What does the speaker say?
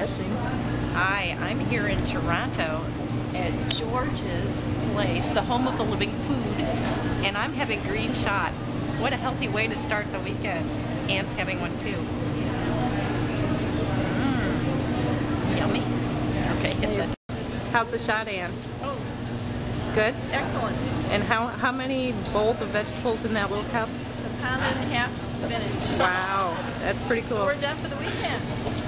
Hi, I'm here in Toronto at George's place, the home of the living food, and I'm having green shots. What a healthy way to start the weekend. Anne's having one too. Yummy. Okay, hit that. How's the shot, Anne? Oh, Good? excellent. And how many bowls of vegetables in that little cup? It's a pound and a half of spinach. Wow, that's pretty cool. So we're done for the weekend.